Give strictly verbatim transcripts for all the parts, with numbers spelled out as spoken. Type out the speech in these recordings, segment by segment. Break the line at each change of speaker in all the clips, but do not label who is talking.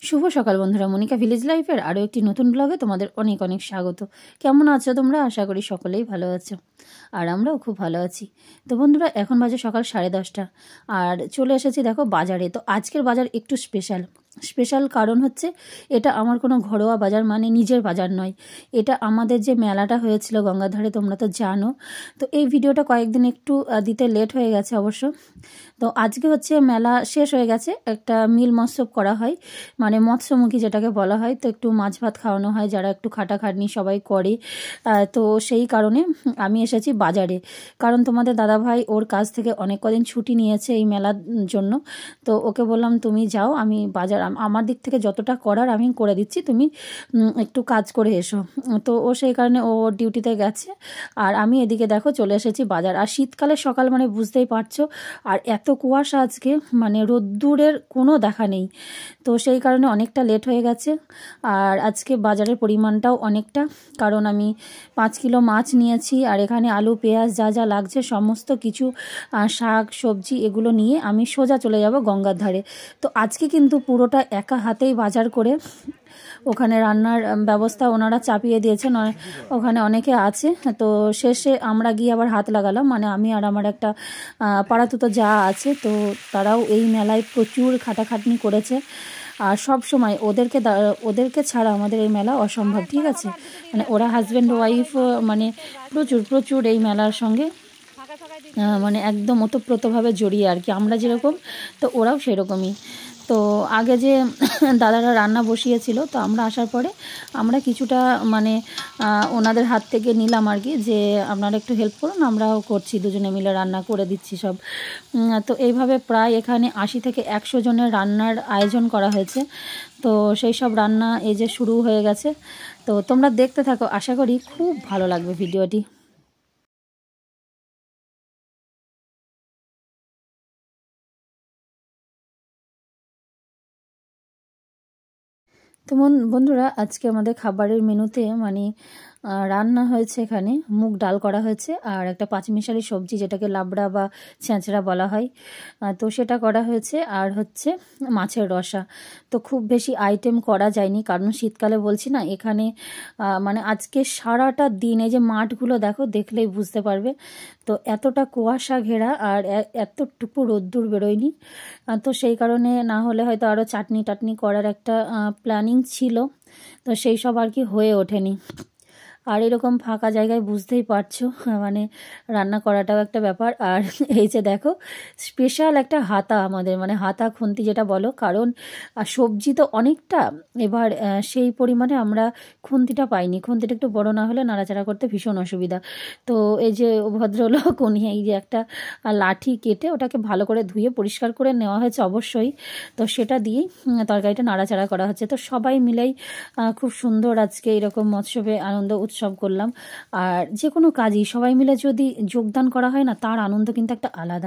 শুভ সকাল বন্ধুরা, মনিকা ভিলেজ লাইফের আরও একটি নতুন ব্লগে তোমাদের অনেক অনেক স্বাগত। কেমন আছো তোমরা? আশা করি সকলেই ভালো আছো, আর আমরাও খুব ভালো আছি। তো বন্ধুরা, এখন বাজে সকাল সাড়ে দশটা, আর চলে এসেছি দেখো বাজারে। তো আজকের বাজার একটু স্পেশাল স্পেশাল কারণ হচ্ছে এটা আমার কোনো ঘরোয়া বাজার, মানে নিজের বাজার নয়। এটা আমাদের যে মেলাটা হয়েছিল গঙ্গাধারে, তোমরা তো জানো। তো এই ভিডিওটা কয়েকদিন একটু দিতে লেট হয়ে গেছে অবশ্য। তো আজকে হচ্ছে মেলা শেষ হয়ে গেছে, একটা মিল মৎসব করা হয়, মানে মৎস্যমুখী যেটাকে বলা হয়। তো একটু মাছ ভাত খাওয়ানো হয় যারা একটু খাটাখাটনি সবাই করে। তো সেই কারণে আমি এসেছি বাজারে, কারণ তোমাদের দাদাভাই ওর কাছ থেকে অনেক কদিন ছুটি নিয়েছে এই মেলার জন্য। তো ওকে বললাম তুমি যাও, আমি বাজার আমার দিক থেকে যতটা করার আমি করে দিচ্ছি, তুমি একটু কাজ করে এসো। তো ও সেই কারণে ও ডিউটিতে গেছে, আর আমি এদিকে দেখো চলে এসেছি বাজার। আর শীতকালের সকাল মানে বুঝতেই পারছো, আর এত কুয়াশা আজকে, মানে রোদ্দুরের কোনো দেখা নেই। তো সেই কারণে অনেকটা লেট হয়ে গেছে। আর আজকে বাজারের পরিমাণটাও অনেকটা, কারণ আমি পাঁচ কিলো মাছ নিয়েছি, আর এখানে আলু পেঁয়াজ যা যা লাগছে সমস্ত কিছু, শাক সবজি এগুলো নিয়ে আমি সোজা চলে যাব গঙ্গার ধারে। তো আজকে কিন্তু পুরোটা একা হাতেই বাজার করে, ওখানে রান্নার ব্যবস্থা ওনারা চাপিয়ে দিয়েছেন, ওখানে অনেকে আছে। তো শেষে আমরা গিয়ে আবার হাত লাগালাম, মানে আমি আর আমার একটা পাড়াতুতো যা আছে। তো তারাও এই মেলায় প্রচুর খাটাখাটনি করেছে, আর সব সময় ওদেরকে ওদেরকে ছাড়া আমাদের এই মেলা অসম্ভব, ঠিক আছে। মানে ওরা হাজব্যান্ড ওয়াইফ, মানে প্রচুর প্রচুর এই মেলার সঙ্গে মানে একদম ওতপ্রোতভাবে জড়িয়ে আর কি, আমরা যেরকম তো ওরাও সেরকমই। তো আগে যে দাদারা রান্না বসিয়েছিল, তো আমরা আসার পরে আমরা কিছুটা মানে ওনাদের হাত থেকে নিলাম আর কি, যে আপনারা একটু হেল্প করুন, আমরাও করছি, দুজনে মিলে রান্না করে দিচ্ছি সব। তো এইভাবে প্রায় এখানে আশি থেকে একশো জনের রান্নার আয়োজন করা হয়েছে। তো সেই সব রান্না এই যে শুরু হয়ে গেছে। তো তোমরা দেখতে থাকো, আশা করি খুব ভালো লাগবে ভিডিওটি। তো বন্ধুরা, আজকে আমাদের খাবারের মেনুতে মানে রান্না হয়েছে, এখানে মুগ ডাল করা হয়েছে, আর একটা পাঁচমিশালি সবজি যেটাকে লাবড়া বা ছেঁচড়া বলা হয়, তো সেটা করা হয়েছে, আর হচ্ছে মাছের রসা। তো খুব বেশি আইটেম করা যায়নি, কারণ শীতকালে বলছি না, এখানে মানে আজকে সারাটা দিন এই যে মাঠগুলো দেখো, দেখলেই বুঝতে পারবে। তো এতটা কুয়াশা ঘেরা, আর এতটুকু রোদ্দুর বেরোয়নি। তো সেই কারণে না হলে হয়তো আরও চাটনি টাটনি করার একটা প্ল্যানিং ছিল, তো সেই সব আর কি হয়ে ওঠেনি। আর এরকম ফাঁকা জায়গায় বুঝতেই পারছো, মানে রান্না করাটাও একটা ব্যাপার। আর এই যে দেখো স্পেশাল একটা হাতা, আমাদের মানে হাতা খুন্তি যেটা বলো, কারণ সবজি তো অনেকটা, এবার সেই পরিমাণে আমরা খুন্তিটা পাইনি। খুন্তিটা একটু বড় না হলে নাড়াচাড়া করতে ভীষণ অসুবিধা। তো এই যে ভদ্রলোক উনি এই যে একটা লাঠি কেটে ওটাকে ভালো করে ধুয়ে পরিষ্কার করে নেওয়া হয়েছে অবশ্যই, তো সেটা দিয়েই তরকারিটা নাড়াচাড়া করা হচ্ছে। তো সবাই মিলেই খুব সুন্দর আজকে এরকম মৎসবে আনন্দ উৎসব করলাম। আর যে কোনো কাজই সবাই মিলে যদি যোগদান করা হয় না, তার আনন্দ কিন্তু একটা আলাদা।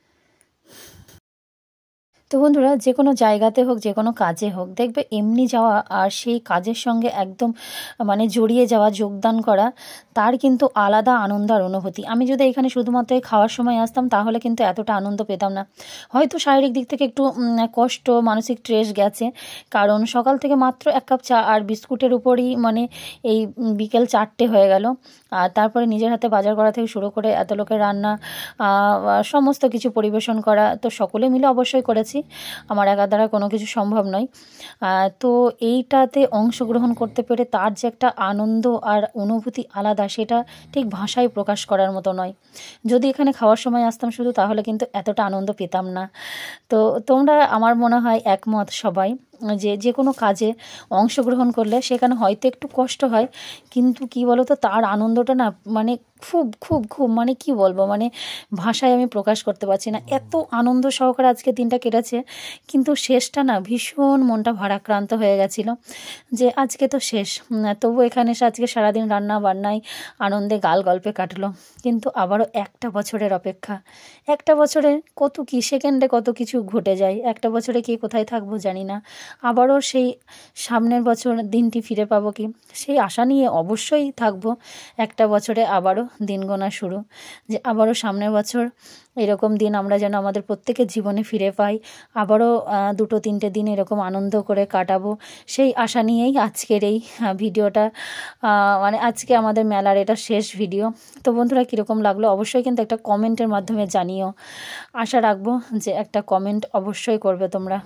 তো বন্ধুরা, যে কোনো জায়গাতে হোক, যে কোনো কাজে হোক, দেখবে এমনি যাওয়া আর সেই কাজের সঙ্গে একদম মানে জড়িয়ে যাওয়া, যোগদান করা, তার কিন্তু আলাদা আনন্দ আর অনুভূতি। আমি যদি এখানে শুধুমাত্র খাওয়ার সময় আসতাম, তাহলে কিন্তু এতটা আনন্দ পেতাম না। হয়তো শারীরিক দিক থেকে একটু কষ্ট, মানসিক ট্রেস গেছে, কারণ সকাল থেকে মাত্র এক কাপ চা আর বিস্কুটের উপরই মানে এই বিকেল চারটে হয়ে গেল। আর তারপরে নিজের হাতে বাজার করা থেকে শুরু করে এত লোকের রান্না, সমস্ত কিছু পরিবেশন করা, তো সকলে মিলে অবশ্যই করেছি, আমার একা দ্বারা কোনো কিছু সম্ভব নয়। তো এইটাতে অংশগ্রহণ করতে পেরে তার যে একটা আনন্দ আর অনুভূতি আলাদা, সেটা ঠিক ভাষায় প্রকাশ করার মতো নয়। যদি এখানে খাওয়ার সময় আসতাম শুধু, তাহলে কিন্তু এতটা আনন্দ পেতাম না। তো তোমরা আমার মনে হয় একমত সবাই, যে যে কোনো কাজে অংশগ্রহণ করলে সেখানে হয়তো একটু কষ্ট হয়, কিন্তু কি বলো তো, তার আনন্দটা না মানে খুব খুব খুব মানে কি বলবো, মানে ভাষায় আমি প্রকাশ করতে পারছি না। এত আনন্দ সহকারে আজকে দিনটা কেটেছে, কিন্তু শেষটা না ভীষণ মনটা ভারাক্রান্ত হয়ে গেছিলো, যে আজকে তো শেষ। তবু এখানে এসে আজকে সারাদিন রান্না বান্নায় আনন্দে গাল গল্পে কাটলো, কিন্তু আবারও একটা বছরের অপেক্ষা। একটা বছরে কত কি সেকেন্ডে কত কিছু ঘটে যায়, একটা বছরে কে কোথায় থাকবো জানি না। আবারও সেই সামনের বছর দিনটি ফিরে পাবো কি, সেই আশা নিয়ে অবশ্যই থাকবো। একটা বছরে আবারও দিন গোনা শুরু, যে আবারও সামনের বছর এরকম দিন আমরা যেন আমাদের প্রত্যেকের জীবনে ফিরে পাই, আবারও দুটো তিনটে দিন এরকম আনন্দ করে কাটাবো, সেই আশা নিয়েই আজকের এই ভিডিওটা, মানে আজকে আমাদের মেলার এটা শেষ ভিডিও। তো বন্ধুরা, কীরকম লাগলো অবশ্যই কিন্তু একটা কমেন্টের মাধ্যমে জানিও। আশা রাখবো যে একটা কমেন্ট অবশ্যই করবে তোমরা।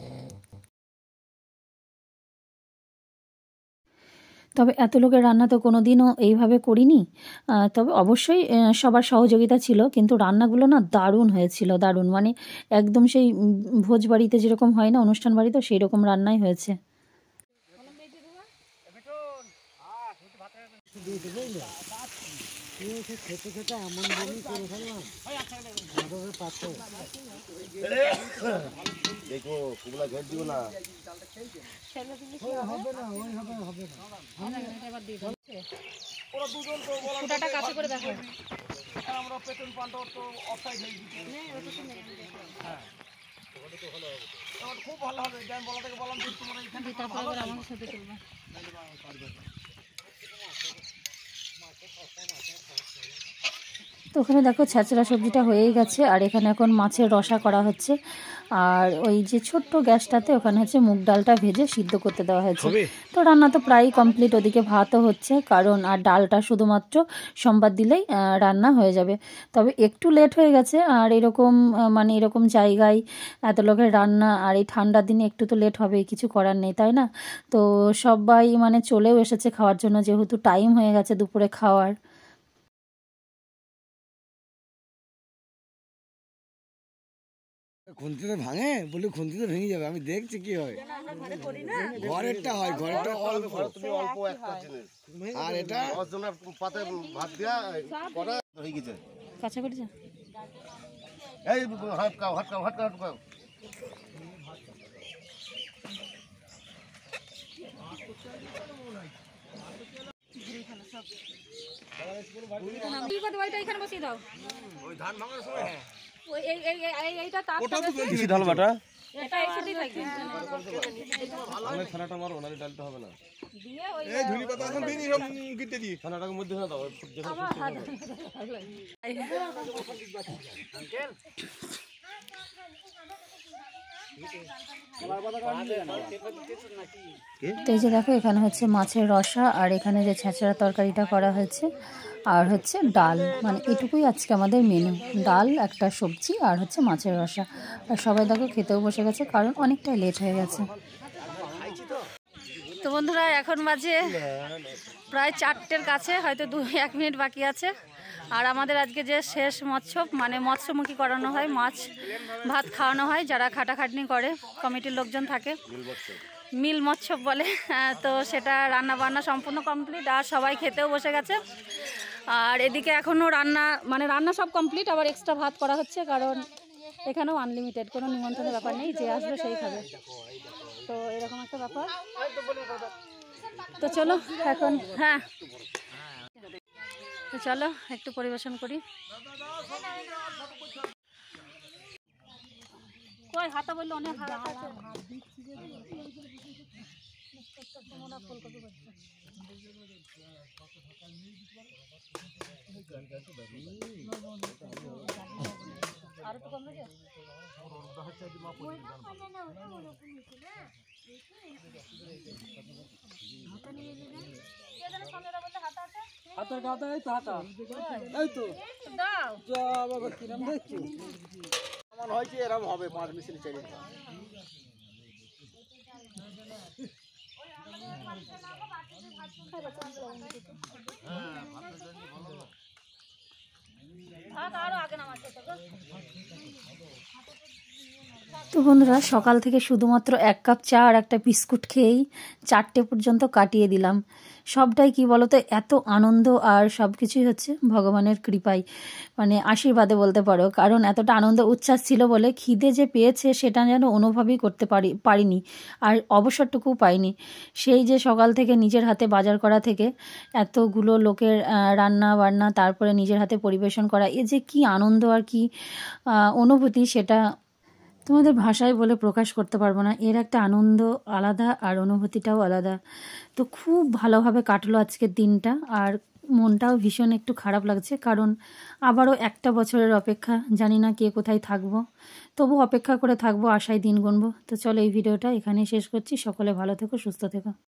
তবে এত লোকের রান্না তো কোনো দিনও এইভাবে করিনি, তবে অবশ্যই সবার সহযোগিতা ছিল, কিন্তু রান্নাগুলো না দারুণ হয়েছিল, দারুণ, মানে একদম সেই ভোজ বাড়িতে যেরকম হয় না, অনুষ্ঠান বাড়িতে সেই রকম রান্নাই হয়েছে।
খেতে খেতে এমন বমি করে ফেললাম, দেখো কুমড়া ঘের দিব না, হবে না, ওই হবে হবে না। ওরা দুজন তো ফুটাটা কাছে করে দেখো, আমরা পেটন পান্ডর তো অফসাইড হয়ে গেছে। হ্যাঁ, ওটা তো ভালো হবে, ওটা খুব ভালো হবে। আমি বলা থেকে বললাম যে তোমরা এখানে ভালো করে আমাদের সাথে চলবে।
তো ওখানে দেখো ছেঁচড়া সবজিটা হয়েই গেছে, আর এখানে এখন মাছের রসা করা হচ্ছে, আর ওই যে ছোট্ট গ্যাসটাতে ওখানে হচ্ছে মুগ ডালটা ভেজে সিদ্ধ করতে দেওয়া হয়েছে। তো রান্না তো প্রায় কমপ্লিট, ওদিকে ভাতও হচ্ছে, কারণ আর ডালটা শুধুমাত্র সোমবার দিলেই রান্না হয়ে যাবে। তবে একটু লেট হয়ে গেছে, আর এরকম মানে এরকম জায়গায় এত লোকের রান্না, আর এই ঠান্ডার দিনে একটু তো লেট হবেই, কিছু করার নেই, তাই না? তো সবাই মানে চলেও এসেছে খাওয়ার জন্য, যেহেতু টাইম হয়ে গেছে দুপুরে খাওয়ার।
খুন্তিতে ভাঙে বলি, খুন্তিতে ভেঙে যাবে, আমি দেখছি কি হয়। ঘরেরটা হয়, ঘরেরটা অল্প, অল্প একটা জিনিস, আর এটা পাতে ভাত দিয়া করা হয়ে গেছে।
কাঁচা করেছে
এই হাটকাও হাটকাও হাটকাও হাটকাও
এখানে বসিয়ে দাও।
ওই ধান ভাঙার সময়
ওই এই এই এই এইটা তার
ওটা তো বেশি ঢাল বাটা,
এটা এসেই থাকবে।
আমি ছানাটা মারো না, ডালটা হবে না।
দিয়ে ওই
এই ধুলি পাতা এখন বেরি সব কেটে দি, ছানাটাকে মধ্যে না দাও, যখন
আমার হাত
তো এই যে দেখো এখানে হচ্ছে মাছের রসা, আর এখানে যে ছেঁচড়া তরকারিটা করা হয়েছে, আর হচ্ছে ডাল, মানে এটুকুই আজকে আমাদের মেনু, ডাল, একটা সবজি, আর হচ্ছে মাছের রসা। আর সবাই দেখো খেতেও বসে গেছে, কারণ অনেকটাই লেট হয়ে গেছে।
তো বন্ধুরা, এখন বাজে প্রায় চারটের কাছে, হয়তো দু এক মিনিট বাকি আছে। আর আমাদের আজকে যে শেষ মৎস্য, মানে মৎস্যমুখী করানো হয়, মাছ ভাত খাওয়ানো হয়, যারা খাটাখাটনি করে কমিটির লোকজন থাকে, মিল মৎস্য বলে। তো সেটা রান্না বান্না সম্পূর্ণ কমপ্লিট, আর সবাই খেতেও বসে গেছে। আর এদিকে এখনও রান্না, মানে রান্না সব কমপ্লিট, আবার এক্সট্রা ভাত করা হচ্ছে, কারণ এখানেও আনলিমিটেড, কোনো নিমন্ত্রণের ব্যাপার নেই, যে আসবে সেই খাবে। তো এরকম একটা ব্যাপার। তো চলো এখন, হ্যাঁ তো চলো একটু পরিবেশন করি। কই হাতা বললো অনেক হাত আছে। আর তো কম লাগে হাতের গাদা, এই তো হাতা, এই তো দাও যা বাবা, কিরম দেখছি এমন হয়েছে, এরকম হবে পাঁচ মিশিয়ে চাইলে।
তো বন্ধুরা, সকাল থেকে শুধুমাত্র এক কাপ চা আর একটা বিস্কুট খেয়েই চারটে পর্যন্ত কাটিয়ে দিলাম। সবটাই কি বলতো, এত আনন্দ, আর সব কিছুই হচ্ছে ভগবানের কৃপায়, মানে আশীর্বাদে বলতে পারো, কারণ এতটা আনন্দ উচ্ছ্বাস ছিল বলে খিদে যে পেয়েছে সেটা যেন অনুভবই করতে পারি পারিনি আর অবসরটুকুও পাইনি। সেই যে সকাল থেকে নিজের হাতে বাজার করা থেকে এতগুলো লোকের রান্না বান্না, তারপরে নিজের হাতে পরিবেশন করা, এ যে কি আনন্দ আর কি অনুভূতি, সেটা তোমাদের ভাষায় বলে প্রকাশ করতে পারবো না, এর একটা আনন্দ আলাদা আর অনুভূতিটাও আলাদা। তো খুব ভালোভাবে কাটলো আজকের দিনটা, আর মনটাও ভীষণ একটু খারাপ লাগছে, কারণ আবারও একটা বছরের অপেক্ষা, জানি না কে কোথায় থাকবো, তবু অপেক্ষা করে থাকবো, আশায় দিন গুনবো। তো চলো এই ভিডিওটা এখানেই শেষ করছি, সকলে ভালো থেকো, সুস্থ থেকো।